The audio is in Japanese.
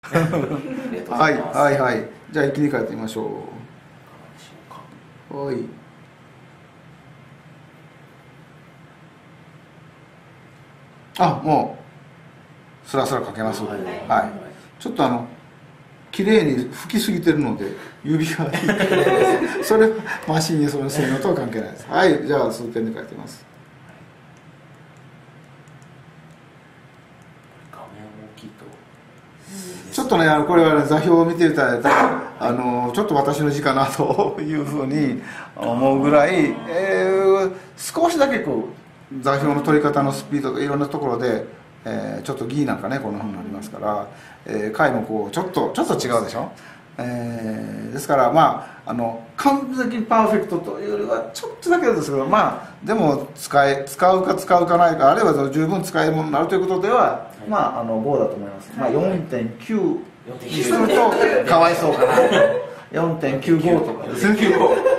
はいはいはい。じゃあ切り替えてみましょう。はい。あ、もうスラスラかけます。はい。ちょっと綺麗に拭きすぎてるので指がそれマシンにその性能とは関係ないです。はい。じゃあ数ペンで書いてます。 画面大きいとちょっとね、これは、ね、座標を見ていただいたらちょっと私の字かなというふうに思うぐらい、少しだけこう座標の取り方のスピードがいろんなところで、ちょっとギーなんかねこんなふうになりますから、解もこうちょっと違うでしょ。ですからまあ完璧にパーフェクトというよりはちょっとだけですけど、まあでも使うか使うかないか、あるいは十分使えるものになるということでは、まあ5だと思います。まあ 4.9 にするとかわいそうかな。4.95 とかですね。